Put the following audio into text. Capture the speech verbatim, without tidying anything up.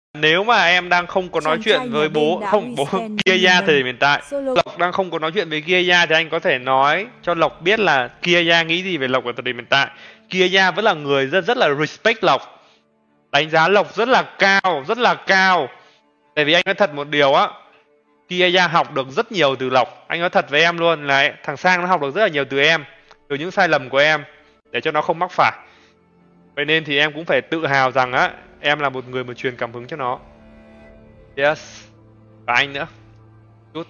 Nếu mà em đang không có nói Chàng trai chuyện nhà với bên bố, đã không, bố rescan Kiaya thời mình. điểm hiện tại, Solo Lộc đang không có nói chuyện với Kiaya thì anh có thể nói cho Lộc biết là Kiaya nghĩ gì về Lộc ở thời điểm hiện tại. Kiaya vẫn là người rất rất là respect Lộc, đánh giá Lộc rất là cao, rất là cao. Tại vì anh nói thật một điều á, Kiaya học được rất nhiều từ Lộc. Anh nói thật với em luôn là thằng Sang nó học được rất là nhiều từ em, từ những sai lầm của em, để cho nó không mắc phải. Vậy nên thì em cũng phải tự hào rằng á, em là một người mà truyền cảm hứng cho nó. Yes. Và anh nữa. Chút.